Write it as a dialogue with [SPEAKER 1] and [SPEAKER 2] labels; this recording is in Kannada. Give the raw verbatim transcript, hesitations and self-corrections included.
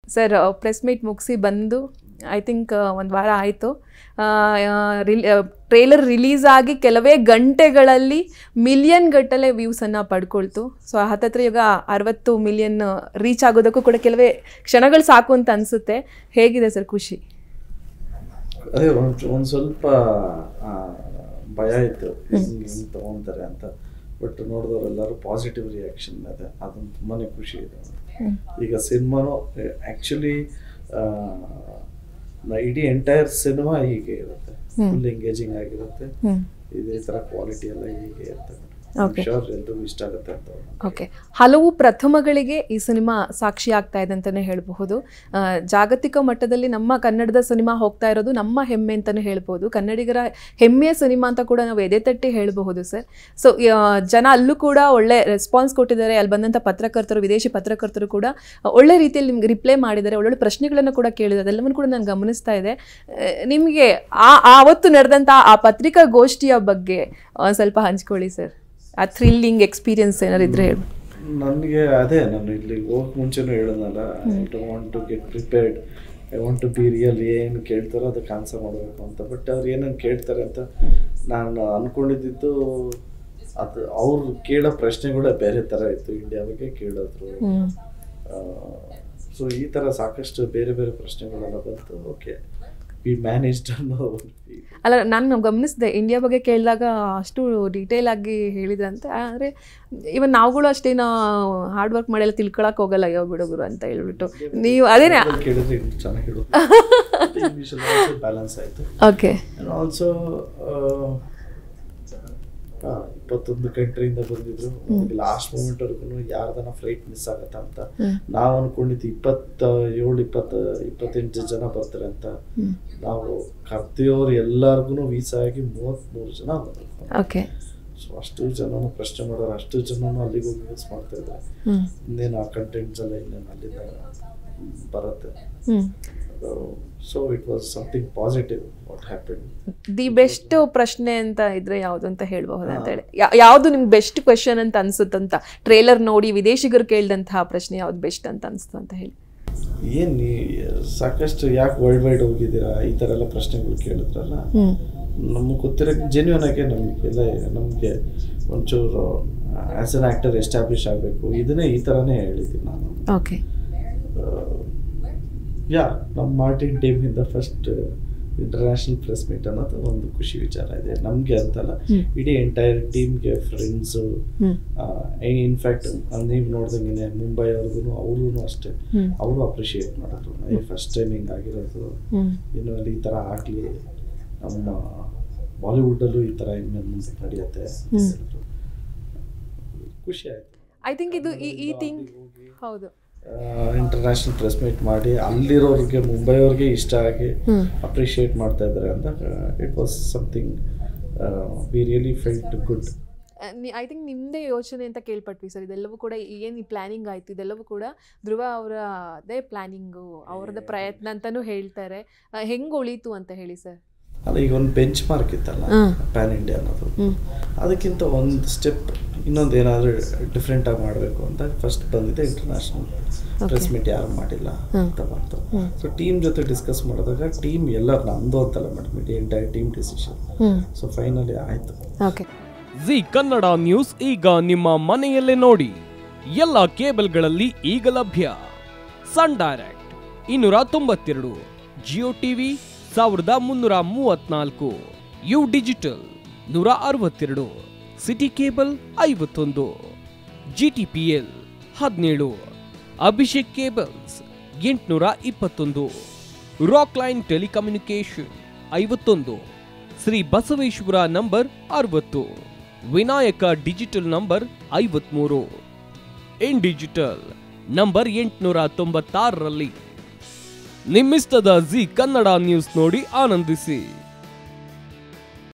[SPEAKER 1] ಸರ್ ಪ್ರೆಸ್ ಮೀಟ್ ಮುಗಿಸಿ ಬಂದು ಐ ಥಿಂಕ್ ಒಂದು ವಾರ ಆಯಿತು. ರಿಲ್ ಟ್ರೇಲರ್ ರಿಲೀಸ್ ಆಗಿ ಕೆಲವೇ ಗಂಟೆಗಳಲ್ಲಿ ಮಿಲಿಯನ್ ಗಟ್ಟಲೆ ವ್ಯೂಸನ್ನು ಪಡ್ಕೊಳ್ತು. ಸೊ ಹತ್ತತ್ರ ಈಗ ಅರವತ್ತು ಮಿಲಿಯನ್ ರೀಚ್ ಆಗೋದಕ್ಕೂ ಕೂಡ ಕೆಲವೇ ಕ್ಷಣಗಳು ಸಾಕು ಅಂತ ಅನಿಸುತ್ತೆ. ಹೇಗಿದೆ ಸರ್ ಖುಷಿ?
[SPEAKER 2] ಅದೇ ಒಂದು ಒಂದು ಸ್ವಲ್ಪ ಭಯ ಇತ್ತು ಹಿಂಗೆ ತೊಗೊತಾರೆ ಅಂತ, ಬಟ್ ನೋಡಿದವರೆಲ್ಲರೂ ಪಾಸಿಟಿವ್ ರಿಯಾಕ್ಷನ್ ಇದೆ, ಅದೊಂದು ತುಂಬಾ ಖುಷಿ ಇದೆ. ಈಗ ಸಿನಿಮಾನು ಆ್ಯಕ್ಚುಲಿ ಇಡೀ ಎಂಟೈರ್ ಸಿನಿಮಾ ಹೀಗೆ ಇರುತ್ತೆ, ಫುಲ್ ಎಂಗೇಜಿಂಗ್ ಆಗಿರುತ್ತೆ. ಇದೇ ಥರ ಕ್ವಾಲಿಟಿ ಎಲ್ಲ ಹೀಗೆ ಇರ್ತದೆ. ಎಲ್ಲರಿಗೂ ಇಷ್ಟ ಆಗುತ್ತೆ ಅಂತ.
[SPEAKER 1] ಓಕೆ, ಹಲವು ಪ್ರಥಮಗಳಿಗೆ ಈ ಸಿನಿಮಾ ಸಾಕ್ಷಿ ಆಗ್ತಾ ಇದೆ ಅಂತಲೇ ಹೇಳಬಹುದು. ಜಾಗತಿಕ ಮಟ್ಟದಲ್ಲಿ ನಮ್ಮ ಕನ್ನಡದ ಸಿನಿಮಾ ಹೋಗ್ತಾ ಇರೋದು ನಮ್ಮ ಹೆಮ್ಮೆ ಅಂತಲೇ ಹೇಳ್ಬೋದು. ಕನ್ನಡಿಗರ ಹೆಮ್ಮೆಯ ಸಿನಿಮಾ ಅಂತ ಕೂಡ ನಾವು ಎದೆ ತಟ್ಟಿ ಹೇಳಬಹುದು ಸರ್. ಸೊ ಜನ ಅಲ್ಲೂ ಕೂಡ ಒಳ್ಳೆ ರೆಸ್ಪಾನ್ಸ್ ಕೊಟ್ಟಿದ್ದಾರೆ. ಅಲ್ಲಿ ಬಂದಂಥ ಪತ್ರಕರ್ತರು, ವಿದೇಶಿ ಪತ್ರಕರ್ತರು ಕೂಡ ಒಳ್ಳೆ ರೀತಿಯಲ್ಲಿ ನಿಮ್ಗೆ ರಿಪ್ಲೈ ಮಾಡಿದ್ದಾರೆ, ಒಳ್ಳೊಳ್ಳೆ ಪ್ರಶ್ನೆಗಳನ್ನು ಕೂಡ ಕೇಳಿದ್ದಾರೆ. ಅದೆಲ್ಲವನ್ನು ಕೂಡ ನಾನು ಗಮನಿಸ್ತಾ ಇದೆ. ನಿಮಗೆ ಆ ಆವತ್ತು ನಡೆದಂಥ ಆ ಪತ್ರಿಕಾಗೋಷ್ಠಿಯ ಬಗ್ಗೆ ಸ್ವಲ್ಪ ಹಂಚ್ಕೊಳ್ಳಿ ಸರ್. ಆ ಥ್ರಿಲ್ಲಿಂಗ್ ಎಕ್ಸ್ಪೀರಿಯನ್ಸ್ ಏನಾರು ಇದ್ರೆ ಹೇಳಿ.
[SPEAKER 2] ನನಗೆ ಅದೇ, ನಾನು ಇಲ್ಲಿ ಹೋಗಕ್ಕೆ ಮುಂಚೆನೂ ಹೇಳೋದಲ್ಲ, I don't want to get prepared, I want to be real. ಏನು ಕೇಳ್ತಾರೋ ಅದಕ್ಕೆ ಆನ್ಸರ್ ಮಾಡಬೇಕು ಅಂತ. ಬಟ್ ಅವ್ರು ಏನೇನು ಕೇಳ್ತಾರೆ ಅಂತ ನಾನು ಅಂದ್ಕೊಂಡಿದ್ದು, ಅದು ಅವ್ರು ಕೇಳೋ ಪ್ರಶ್ನೆಗಳೇ ಬೇರೆ ಥರ ಇತ್ತು. ಇಂಡಿಯಾ ಬಗ್ಗೆ ಕೇಳೋದ್ರು. ಸೊ ಈ ಥರ ಸಾಕಷ್ಟು ಬೇರೆ ಬೇರೆ ಪ್ರಶ್ನೆಗಳೆಲ್ಲ ಬಂತು. ಓಕೆ, ವಿ ಮ್ಯಾನೇಜ್ಡ್ ಅನ್ನೋ.
[SPEAKER 1] ಅಲ್ಲ, ನಾನು ಗಮನಿಸಿದೆ ಇಂಡಿಯಾ ಬಗ್ಗೆ ಕೇಳಿದಾಗ ಅಷ್ಟು ಡೀಟೇಲ್ ಆಗಿ ಹೇಳಿದ್ರಂತೆ. ಆದರೆ ಇವನ್ ನಾವುಗಳು ಅಷ್ಟೇನೋ ಹಾರ್ಡ್ ವರ್ಕ್ ಮಾಡಿಲ್ಲ, ತಿಳ್ಕೊಳಕ್ಕೆ ಹೋಗಲ್ಲ ಅಯ್ಯೋ ಬಿಡುಗರು ಅಂತ ಹೇಳ್ಬಿಟ್ಟು ನೀವು ಅದೇನೇ
[SPEAKER 2] ಕೇಳಿದ್ರೆ ಚೆನ್ನಾಗಿ ಬ್ಯಾಲೆನ್ಸ್ ಆಯಿತು.
[SPEAKER 1] ಓಕೆ,
[SPEAKER 2] ಆಲ್ಸೋ ಇಪ್ಪತ್ತೊಂದು ಕಂಟ್ರಿಯಿಂದ ಬಂದಿದ್ರು. ಲಾಸ್ಟ್ ಮೂಮೆಂಟ್ವರೆಗೂ ಯಾರ್ದನ ಫ್ಲೈಟ್ ಮಿಸ್ ಆಗತ್ತ ಅಂತ ನಾವು ಅನ್ಕೊಂಡಿದ್ದು ಇಪ್ಪತ್ತ ಏಳು ಇಪ್ಪತ್ತ ಇಪ್ಪತ್ತೆಂಟು ಜನ ಬರ್ತಾರೆ ಅಂತ. ನಾವು ಕರ್ತಿಯವ್ರು ಎಲ್ಲಾರ್ಗು ವೀಸಾ ಆಗಿ ಮೂವತ್ತ್ಮೂರು ಜನ ಬಂದ್ರು.
[SPEAKER 1] ಓಕೆ,
[SPEAKER 2] ಸೊ ಅಷ್ಟು ಜನ ಪ್ರಶ್ನೆ ಮಾಡೋರು, ಅಷ್ಟು ಜನ ಅಲ್ಲಿಗೆ ಹೋಗಿ ಯೂಸ್ ಮಾಡ್ತಾ ಇದ್ದಾರೆ. ಇನ್ನೇನು ಆ ಕಂಟೆಂಟ್ಸ್ ಎಲ್ಲ ಇನ್ನೇನು ಅಲ್ಲಿಂದ ಬರುತ್ತೆ. So it was something positive what happen.
[SPEAKER 1] The best ಪ್ರಶ್ನೆ ಅಂತ ಇದ್ರೆ ಯಾವುದು ಅಂತ ಹೇಳ್ಬಹುದು ಅಂತ ಹೇಳಿ, ಯಾವುದು ನಿಮ್ಗೆ ಬೆಸ್ಟ್ ಕ್ವೆಶನ್ ಅಂತ ಅನ್ಸುತ್ತಂತ ಟ್ರೇಲರ್ ನೋಡಿ ವಿದೇಶಿಗರು ಕೇಳಿದಂತಹ ಪ್ರಶ್ನೆ ಯಾವ್ದು ಬೆಸ್ಟ್ ಅಂತ ಅನ್ಸ್ತು ಅಂತ ಹೇಳಿ?
[SPEAKER 2] ಏನ್ ಸಾಕಷ್ಟು ಯಾಕೆ ವರ್ಲ್ಡ್ ವೈಡ್ ಹೋಗಿದ್ದೀರಾ ಈ ಥರ ಎಲ್ಲ ಪ್ರಶ್ನೆಗಳು ಕೇಳಿದ್ರಲ್ಲ, ನಮ್ಗೆ ಗೊತ್ತಿರೋ ಜೆನ್ಯೂನ್ ಆಗಿ ನಮಗೆಲ್ಲ ನಮಗೆ ಒಂಚೂರು ಆ್ಯಸ್ ಅನ್ ಆ್ಯಕ್ಟರ್ ಎಸ್ಟಾಬ್ಲಿಷ್ ಆಗಬೇಕು, ಇದನ್ನೇ ಈ ಥರನೇ ಹೇಳಿದ್ದೀನಿ ನಾನು.
[SPEAKER 1] ಓಕೆ,
[SPEAKER 2] ಯಾ ನಮ್ಮ ಮಾರ್ಟಿನ್ ಟೀಮಿಂದ ಫಸ್ಟ್ ಇಂಟರ್ನ್ಯಾಷನಲ್ ಪ್ರೆಸ್ ಮೀಟ್ ಅನ್ನೋದು ಒಂದು ಖುಷಿ ವಿಚಾರ ಇದೆ ನಮಗೆ ಅಂತಲ್ಲ, ಇಡೀ ಎಂಟೈರ್ ಟೀಮ್ಗೆ, ಫ್ರೆಂಡ್ಸು. ಇನ್ಫ್ಯಾಕ್ಟ್ ನೀವು ನೋಡ್ದಂಗೆ ಮುಂಬೈ ಅವ್ರಿಗೂ ಅವ್ರಿಗೂ ಅಷ್ಟೇ, ಅವರು ಅಪ್ರಿಷಿಯೇಟ್ ಮಾಡಿದ್ರು. ಫಸ್ಟ್ ಟೈಮ್ ಹಿಂಗೆ ಆಗಿರೋದು, ಇನ್ನು ಅಲ್ಲಿ ಈ ಥರ ಆಗಲಿ, ನಮ್ಮ ಬಾಲಿವುಡ್ಡಲ್ಲೂ ಈ ಥರ ಇನ್ನು ಮುಂದೆ ನಡೆಯುತ್ತೆ, ಖುಷಿ ಆಯಿತು.
[SPEAKER 1] ಐ ಥಿಂಕ್ ಇದು ಈ ಥಿಂಗ್ ಹೌದು,
[SPEAKER 2] ಇಂಟರ್ನ್ಯಾಷನಲ್ ಪ್ರೆಸ್ ಮೀಟ್ ಮಾಡಿ ಅಲ್ಲಿರೋರಿಗೆ, ಮುಂಬೈಯವ್ರಿಗೆ ಇಷ್ಟ ಆಗಿ ಅಪ್ರಿಷಿಯೇಟ್ ಮಾಡ್ತಾ ಇದ್ದಾರೆ ಅಂತ. It was something we really felt good.
[SPEAKER 1] I think ನಿಮ್ಮದೇ ಯೋಚನೆ ಅಂತ ಕೇಳ್ಪಟ್ವಿ ಸರ್. ಇದೆಲ್ಲವೂ ಕೂಡ ಏನು ಈ ಪ್ಲ್ಯಾನಿಂಗ್ ಆಯಿತು, ಇದೆಲ್ಲವೂ ಕೂಡ ಧ್ರುವ ಅವರ ಅದೇ ಪ್ಲ್ಯಾನಿಂಗು, ಅವ್ರದ್ದೇ ಪ್ರಯತ್ನ ಅಂತಲೂ ಹೇಳ್ತಾರೆ. ಹೆಂಗೆ ಉಳೀತು ಅಂತ ಹೇಳಿ ಸರ್?
[SPEAKER 2] ಅಲ್ಲ, ಈಗ ಒಂದು ಬೆಂಚ್ ಮಾರ್ಕ್ ಇತ್ತಲ್ಲ ಪ್ಯಾನ್ ಇಂಡಿಯಾ ಅನ್ನೋದು, ಅದಕ್ಕಿಂತ ಒಂದು ಸ್ಟೆಪ್ ಇನ್ನೊಂದು ಏನಾದರೂ ಡಿಫ್ರೆಂಟಾಗಿ ಮಾಡಬೇಕು ಅಂತ ಫಸ್ಟ್ ಬಂದಿದೆ ಇಂಟರ್ನ್ಯಾಷನಲ್ ಪ್ರೆಸ್ ಮೀಟ್, ಯಾರು ಮಾಡಿಲ್ಲ ಅಂತ ಬಂತು. ಸೊ ಟೀಮ್ ಜೊತೆ ಡಿಸ್ಕಸ್ ಮಾಡಿದಾಗ ಟೀಮ್ ಎಲ್ಲ ನಮ್ಮದು ಅಂತಲ್ಲ ಮೇಡಮ್, ಇಡೀ entire team decision. So finally ಆಯಿತು.
[SPEAKER 1] ಓಕೆ,
[SPEAKER 3] ಜಿ ಕನ್ನಡ ನ್ಯೂಸ್ ಈಗ ನಿಮ್ಮ ಮನೆಯಲ್ಲೇ ನೋಡಿ. ಎಲ್ಲ ಕೇಬಲ್ಗಳಲ್ಲಿ ಈಗ ಲಭ್ಯ. ಸನ್ ಡೈರೆಕ್ಟ್ ಇನ್ನೂರ ತೊಂಬತ್ತೆರಡು, ಜಿಯೋ ಟಿವಿ ಸಾವಿರದ ಮುನ್ನೂರ ಮೂವತ್ನಾಲ್ಕು, ಯು ಡಿಜಿಟಲ್ ನೂರ ಅರವತ್ತೆರಡು, ಸಿಟಿ ಕೇಬಲ್ ಐವತ್ತೊಂದು, ಜಿ ಟಿ ಪಿ ಎಲ್ ಹದಿನೇಳು, ಅಭಿಷೇಕ್ ಕೇಬಲ್ಸ್ ಎಂಟುನೂರ ಇಪ್ಪತ್ತೊಂದು, ರಾಕ್ ಲೈನ್ ಟೆಲಿಕಮ್ಯುನಿಕೇಶನ್ ಐವತ್ತೊಂದು, ಶ್ರೀ ಬಸವೇಶ್ವರ ನಂಬರ್ ಅರವತ್ತು, ವಿನಾಯಕ ಡಿಜಿಟಲ್ ನಂಬರ್ ಐವತ್ಮೂರು, ಇನ್ ಡಿಜಿಟಲ್ ನಂಬರ್ ಎಂಟುನೂರ ತೊಂಬತ್ತಾರರಲ್ಲಿ. ನಿಮ್ಮಿಸ್ತದ ಜಿ ಕನ್ನಡ ನ್ಯೂಸ್ ನೋಡಿ ಆನಂದಿಸಿ.